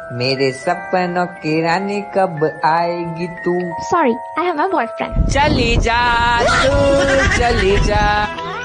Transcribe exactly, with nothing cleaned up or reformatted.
मेरे सपनों की रानी कब आएगी तू? Sorry, I have a boyfriend. चली जा तू चली जा।